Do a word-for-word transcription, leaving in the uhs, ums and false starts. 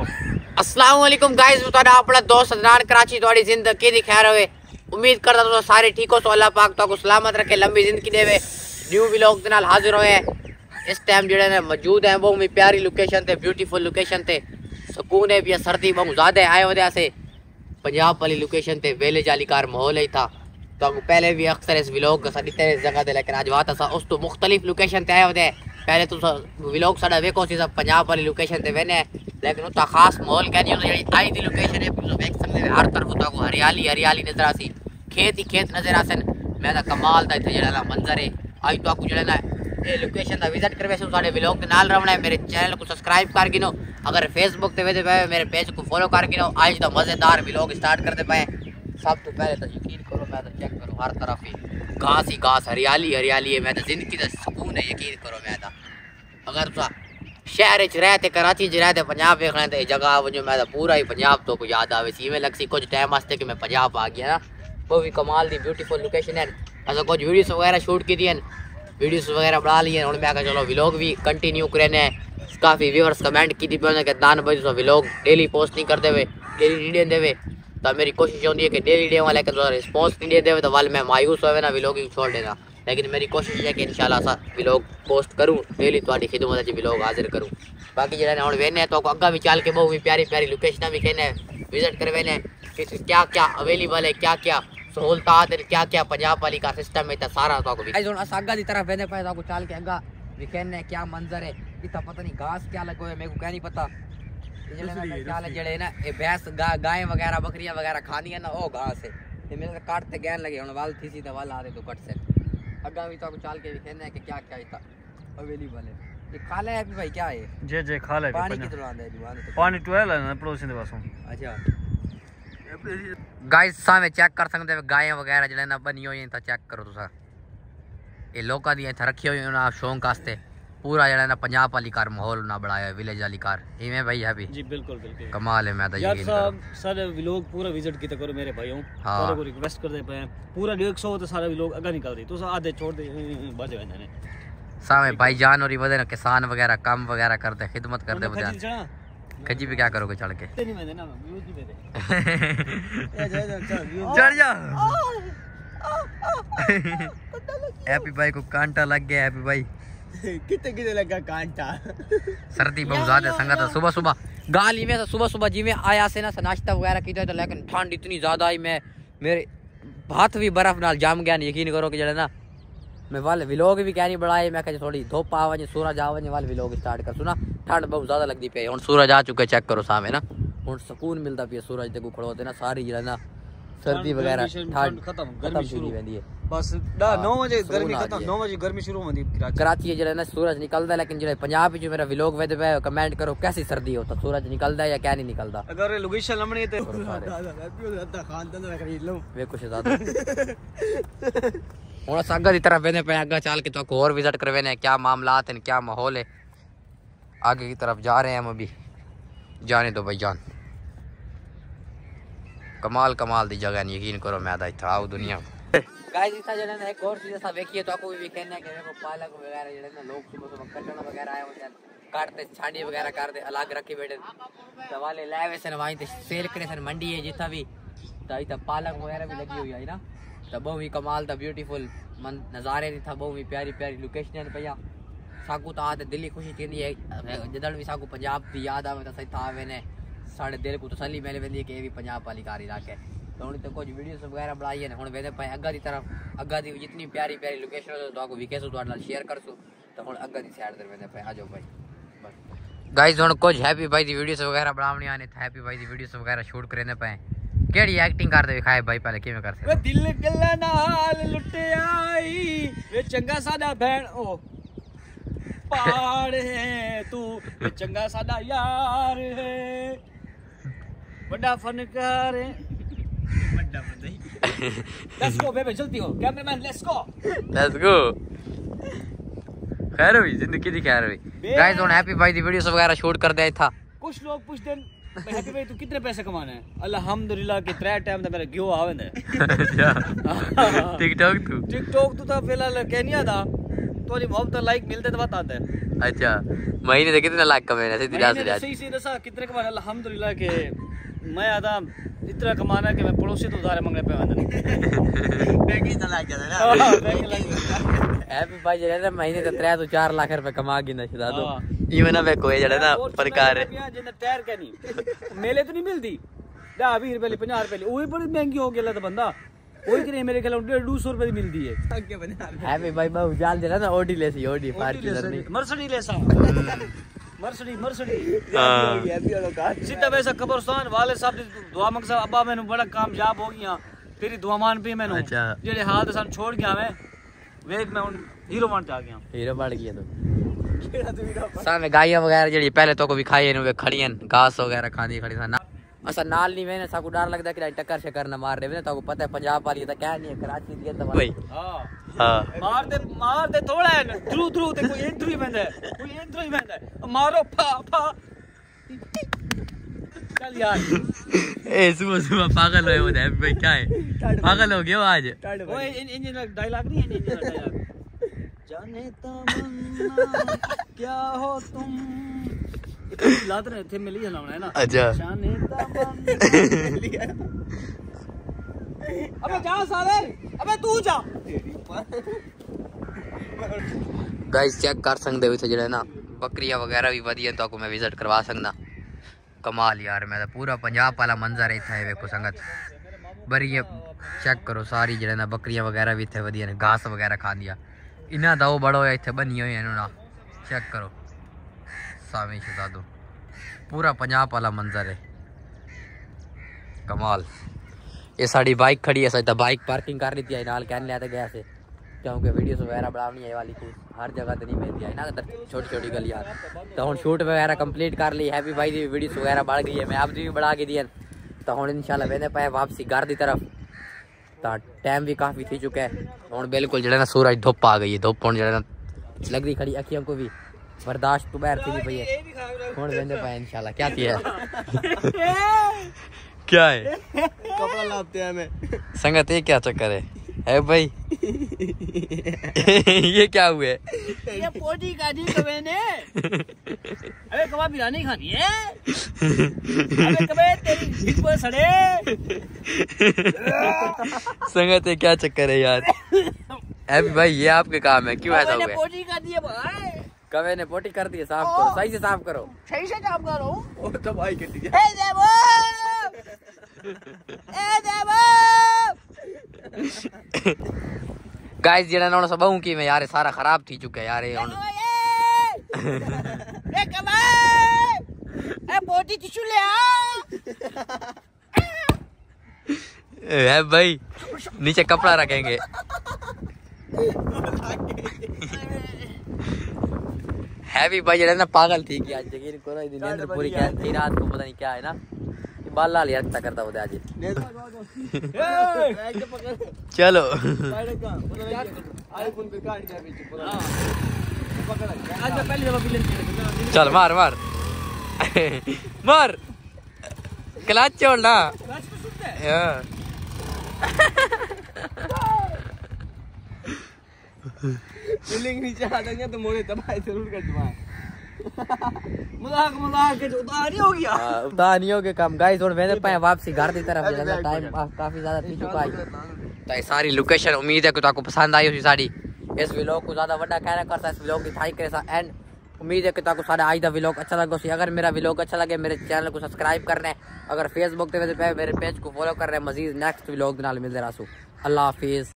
अस्सलाम वालेकुम गाइस, मैं अपना दोस्त अदनान कराची थोड़ी जिंदगी दी खैर होवे। उम्मीद करता तो सारे ठीक हो, सो अल्लाह पाक तो सलामत रखे, लंबी जिंदगी देवे। न्यू व्लॉग के नाल हाजिर होए। इस टाइम जेड़े ने मौजूद हैं बहुत प्यारी लोकेशन ते, ब्यूटीफुल लोकेशन ते, सुकून है भी, सर्दी बहुत ज़्यादा आए होते ऐसे पंजाब वाली लोकेशन ते, वेले जालीकार माहौल ही था। तो पहले भी अक्सर इस व्लॉग का साड़ी तेरे जगह दे, लेकिन आज बात असा उस तो मुख्तलिफ लोकेशन ते आए होते। पहले तो व्लॉग साड़ा वेखो सी सब पंजाब वाली लोकेशन ते वेने, लेकिन उतना खास माहौल कह नहीं जेडी आई दी लोकेशन है वेख सकते हैं। हर तरफ तो हरियाली हरियाली नजर आसी, खेत ही खेत नजर आसन। मैं तो कमाल दा इत्थे जेड़ा मंजर है। आज तो आपको जेड़ा ना ये लोकेशन दा विजिट करवे सो साडे व्लॉग के नाल रहना है। मेरे चैनल को सब्सक्राइब कर गिनो, अगर फेसबुक ते वेदे पे मेरे पेज को फॉलो कर गिनो। आज तो मजेदार व्लॉग स्टार्ट करते पे। सब तो पहले तो यकीन करो, मैं तो चेक करो हर तरफ ही घास ही घास, हरियाली हरियाली है। मैं तो जिंदगी का सुकून है, यकीन करो। मैं तो अगर तो शहर च रहते, कराची च रहते, पंजाब देखना तो जगह वजो मैं तो पूरा ही पंजाब तो को याद आवे सी। इवें लगसी कुछ टाइम वास्ते कि मैं पंजाब आ गया ना। वो भी कमाल दी ब्यूटीफुल लोकेशन है। अस कुछ वीडियोस वगैरह शूट की थी, वीडियोस वगैरह बना ली। हूँ मैं चलो व्लॉग भी कंटिन्यू करें। काफ़ी व्यूअर्स कमेंट की थी कि दान भाई तुम व्लॉग डेली पोस्ट नहीं करते हुए, डेली नहीं देवे। तो मेरी कोशिश होती है कि डेली देवा, लेकिन रिस्पॉन्स नहीं देवे तो वाल मैं मायूस होवे ना व्लॉगिंग छोड़ देना। लेकिन मेरी कोशिश है कि इंशाल्लाह सा व्लॉग पोस्ट करूँ, डेली थोड़ी खिदमत व्लॉग हाजिर करूँ। बाकी जो हम वेने तो अग्गा भी चल के बहुत भी प्यारी प्यारी लोकेशन भी कहने विजिट कर वेने कि क्या क्या अवेलेबल है, क्या क्या सहूलतात है, क्या क्या पंजाब वाली का सिस्टम है। सारा तो अग्गा की तरफ वेने पे तो चल के अग्गा भी कहने क्या मंजर है। इतना पता नहीं घास क्या लगो है, मेरे को क्या नहीं पता। जड़े ना भैंस गाय वगैरह बकरियां वगैरह खानी है ना, वो घास है। ये मेरे काटते गहन लगे हूँ वाल थी सी तो वाल आ रहे तो कट से अग्गा भी तो चल के भी कहने है कि क्या क्या इतना अवेलेबल है। ये खा ले भाई, क्या है जे जे खा ले पानी की तरह आंदा है, पानी ट्वेल है ना पड़ोसी दे पासों। अच्छा गाइस सामे चेक कर सकते हो गायें वगैरह जड़े ना बनी हुई तो चेक करो तुसा। ये लोकां दी इत्थे रखी हुई ना शौक वास्ते। पूरा जड़ा ना पंजाब वाली कार माहौल ना बढ़ाया, विलेज वाली कार इवें भाई है भी। जी बिल्कुल बिल्कुल कमाल है। मैं तो यार साहब सारे व्लॉग पूरा विजिट कीता करो मेरे भाइयों। हाँ। सारे को रिक्वेस्ट करदे पे पूरा एक सौ तो सारे व्लॉग अगा निकल दी, तो आधे छोड़ दे बाजे वेंदे ने। सामे भाईजान और वदे ना किसान वगैरह काम वगैरह करते, खिदमत करते वदे। खजी भी क्या करोगे चढ़ के? नहीं वेंदे ना व्यूज नहीं वेंदे। चढ़ जा। हैप्पी भाई को कांटा लग गया। हैप्पी भाई कितने कितने लगा कांटा। सर्दी बहुत ज्यादा संगत है। सुबह सुबह गाली में सुबह सुबह जी में आया से ना नाश्ता वगैरह किया, तो लेकिन ठंड इतनी ज्यादा आई, मैं मेरे हाथ भी बर्फ नाल जाम गया। यकीन करो कि जड़े ना मैं वाले व्लॉग भी क्या नहीं बढ़ाए। मैं कह थोड़ी धूप आ वजे, सूरज आ वजे वाले व्लॉग स्टार्ट कर सुना। ठंड बहुत ज्यादा लगती पई, हुन सूरज आ चुके चेक करो सामने ना। हुन सुकून मिलता पिया सूरज ते को खड़ो होते ना। सारी जड़ा ना सर्दी वगैरह ठंड खत्म गर्मी शुरू वेंदी है। बस नौ बजे गर्मी खत्म, नौ बजे गर्मी शुरू होंदी कराची। कराची जड़ा ना सूरज निकलदा है, लेकिन जड़े पंजाब विच मेरा व्लॉग वेदे पे कमेंट करो कैसी सर्दी हो, तो सूरज निकलदा है या क्या नहीं निकलदा। अगर लोकेशन लमणी ते खानदान में खरीद लो वे कुछ ज्यादा। हुन अस अग्गा दी तरफ वेंदे पे, अग्गा चल के तो और विजिट करवेने क्या मामलात हैं, क्या माहौल है। आगे की तरफ जा रहे हैं हम अभी। जाने दो भाई जान, कमाल कमाल दी जगह है, यकीन करो। मैं इत्थे आओ दुनिया गाइस इतना जने ना एक और चीज सा देखिए तो आपको भी कहना है कि देखो पालक वगैरह जड़े ना लोग सुबह सुबह कटना वगैरह आए होते हैं, काटते छांडी वगैरह करते अलग रखे बैठे तो वाले लाए सन वहीं ते सेल करे सन। मंडी है जितना भी तो इतना पालक वगैरह भी लगी हुई है ना। तो बहुत ही कमाल था, ब्यूटीफुल मन नज़ारे था, बहुत ही प्यारी प्यारी लोकेशन है भैया। साकू तो आते दिल्ली खुशी थी है जदड़ भी साकू पंजाब की याद आवे तो सही था आवे ने साढ़े दिल को तसली मिल वेंदी है कि ये भी पंजाब वाली कार इलाका है। तो हूँ तो कुछ वीडियोस वगैरह बनाई है हूँ वेंदे पे अग्गा की तरफ। अग्गा की जितनी प्यारी प्यारी लोकेशन हो तो आपको विकेसू तो नाल शेयर करसू। तो हूँ अग्गा की साइड ते वेंदे पे आ जाओ भाई। गाइस हूँ कुछ हैप्पी भाई दी वीडियोस वगैरह बनावनी आने थे, हैप्पी भाई दी वीडियोस वगैरह शूट करने पे। केड़ी एक्टिंग करदे विखाए भाई पहले किवें करसे? वे दिल गल्ला नाल लुटे आई वे चंगा साडा भैन ओ पाड़ है तू, वे चंगा साडा यार है, बड़ा फनकार है, बड़ा बंदा ही। लेट्स गो बेबी जल्दी हो cameraman, let's go let's go. खैर हुई जिंदगी दी खैर हुई। गाइस हुन हैप्पी भाई दी वीडियोस वगैरह शूट कर दे था। कुछ लोग पूछते हैप्पी भाई तू कितने पैसे कमाने हैं? अल्हम्दुलिल्लाह के त्रै टाइम दा मेरा गियो आवेंदा। अच्छा टिकटॉक तू टिकटॉक तू ता फिलहाल केनिया दा थोड़ी मोहब्बत लाइक मिलते तो बताते हैं। अच्छा महीने से कितने लाख कमाए ना सीधी रात से? सही सही दसा कितने कमाए अल्हम्दुलिल्लाह के मैं आदा इतना कमाना कि मैं पड़ोसी तो उधार मांगने पे वंदन बैंक ही चला गया ना। हां बैंक लग गया हैप्पी भाई जे ना महीने का तीन तो चार लाख रुपए कमा के ना छदा दो इवन ना वे कोई जड़ा ना प्रकार है जिने तैयार के नहीं मेले तो नहीं मिलती दस बीस रुपए पचास रुपए वही बड़ी महंगी हो गया तो बंदा वही करे मेरे ख्याल डेढ़ दो सौ रुपए मिलती है हैप्पी भाई मैं उजाल दे ना ओडी लेसी ओडी फॉर्च्यूनर नहीं मर्सिडीज लेसा मर्सिडीज मर्सिडीज सीधा वैसा कब्रिस्तान वाले साहब दुआ मंग साहब अब्बा मैंने बड़ा कामयाब हो गया तेरी दुआ मान पे मैंने जेड़े हाल सान छोड़ गया मैं वेख मैं उन हीरो बन जा गया हीरो बन गया तो सामने गायियां वगैरह जेड़ी पहले तो को भी खाई नु खड़ियां घास वगैरह खांदी खड़ी सा असा नाल नहीं मैंने साकू डर लगदा कि टक्कर शक्कर ना मार रहे ताको पता है पंजाब वाली तो क्या नहीं है कराची दी तो भाई हां हां मार दे मार दे थोड़ा है थ्रू थ्रू ते कोई इधर ही बंदा है कोई इधर ही बंदा है मारो फा फा चल यार ए सुबह सुबह पागल हुए हो भाई क्या है पागल हो गया आज ओए इंजन डायलॉग नहीं है इंजन डायलॉग जाने तमन्ना क्या हो तुम लात रहे थे मिली हलाना है ना। अच्छा जाने तमन्ना अबे जा साले अबे तू जा गाइस चेक कर सकते हो जेड़ा ना बकरियां वगैरह भी वधिया तो आपको मैं विजिट करवा सकदा कमाल यार मैं तो पूरा पंजाब वाला मंजर इत्थे है वेखो संगत बरी चेक करो सारी जेड़ा ना बकरियां वगैरह भी इत्थे वधिया ने घास वगैरह खांदिया इना दा बड़ा होया इत्थे बनी होई ना चेक करो सामी शदा दो पूरा पंजाब वाला मंजर है कमाल ये साड़ी बाइक खड़ी है सच बाइक पार्किंग कर ली थी नाल कहने लेते गया से क्योंकि वीडियोस वगैरह बनानी है वाली को हर जगह तो नहीं मिलती है ना छोटी छोटी गलियां तो हम शूट वगैरह कंप्लीट कर ली हैप्पी भाई की वीडियोस वगैरह बढ़ गई है मैं आप भी बढ़ा के दी तो हम इंशाल्लाह वेंदे पे वापसी घर की तरफ तो टाइम भी काफ़ी थी चुका है हम बिल्कुल जो ना सूरज धुप आ गई है धुप हम जो लगती खड़ी अखियों को भी बर्दाश्त तो बाहर थी नहीं पई है हम वेंदे पे इंशाल्लाह क्या थी है क्या है कपड़ा लाते हैं मैं संगत ये क्या चक्कर है है भाई ये क्या हुए ये पोटी काटी तो मैंने अबे कबाब बिरयानी खानी है अबे कबे तेरी जीभ पर सड़े संगत ये क्या चक्कर है यार हैप्पी भाई ये आपके काम है क्यों ऐसा हुआ पोटी काटी है भाई कबे ने पोटी कर दी है साफ करो सही से साफ करो सही से काम करो और तो भाई कट गया ए देवो ए देवो गाइस जेड़ा ना सब हूं कि मैं यार सारा खराब थी चुका है यार ये ए कबाब ए पोटी टिश्यू ले आ है भाई नीचे कपड़ा रखेंगे हैवी भाई जेड़ा ना पागल थी कि आज जगह करो नींद पूरी क्या थी रात को पता नहीं क्या है ना बाल लाल यार करता होता आज चलो आईफोन पे काट गया बीच पूरा आज मैं पहली दफा विलन चल मार मार मार क्लच छोड़ना क्लच तो सुनते हैं फीलिंग नीचे आ जाएंगे तो मोरे तबाही जरूर कर दूंगा मजाक मजाक के उतार नहीं हो गया हां उतार नहीं हो गया काम गाइस और मैंने पाए वापसी घर की तरफ जाना टाइम काफी ज्यादा पी चुका है तो सारी लोकेशन उम्मीद है कि आपको पसंद आई होगी सारी इस व्लॉग को ज्यादा बड़ा कहना करता इस व्लॉग की लाइक करे एंड उम्मीद है कि आपको सारा आज का व्लॉग अच्छा लगा सी अगर मेरा व्लॉग अच्छा लगे मेरे चैनल को सब्सक्राइब करना है अगर फेसबुक पे मेरे पेज को फॉलो कर रहे हैं मजीद नेक्स्ट व्लॉग नाल मिलते रहसू अल्लाह हाफिज।